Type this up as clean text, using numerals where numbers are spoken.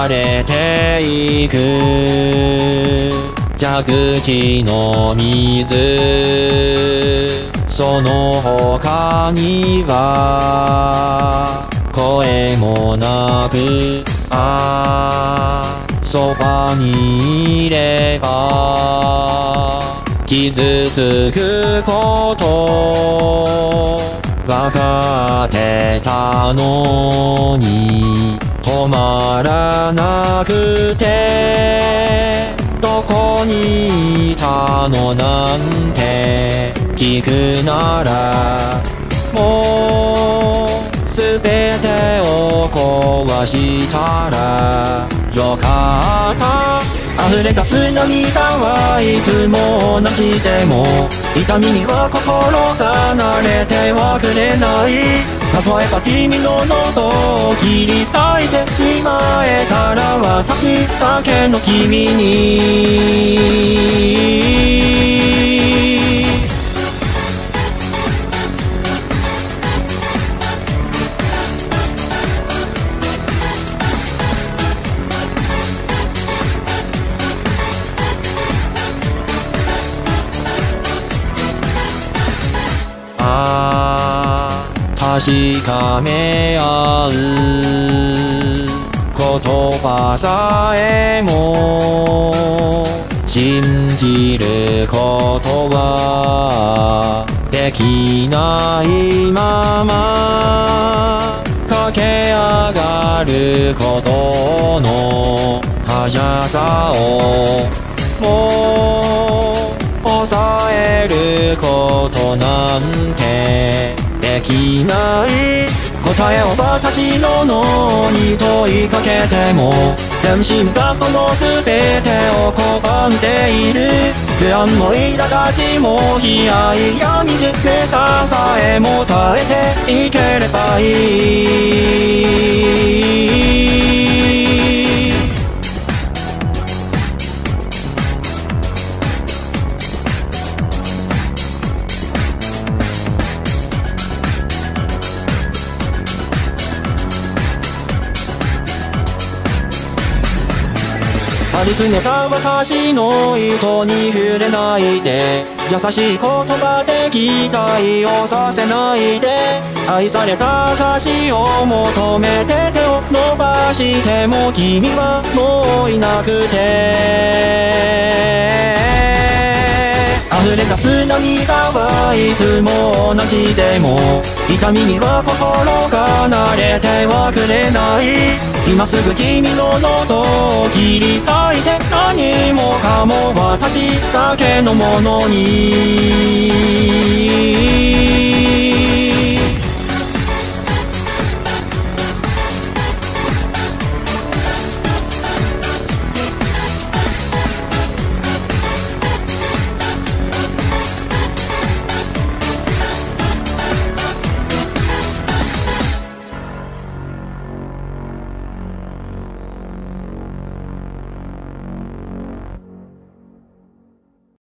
れていく蛇口の水その他には声もなくそばにいれば傷つくことわかってたのに止まらなくてどこにいたのなんて聞くならもうすべてを壊したらよかった溢れ出す涙はいつも同じでも痛みには心が慣れてはくれない例えば君の喉を切り裂いてしまえたら私だけの君に確かめ合う言葉さえも信じることはできないまま駆け上がることの速さをもう抑えることなんてできない答えを私の脳に問いかけても全身がその全てを拒んでいる不安も苛立ちも悲哀や惨めささえも耐えていければいい張り詰めた私の糸に触れないで優しい言葉で期待をさせないで愛された証を求めて手を伸ばしても君はもういなくて溢れ出す涙はいつも同じでも痛みには心が慣れてはくれない今すぐ君の喉を切り裂いて何もかも私だけのものに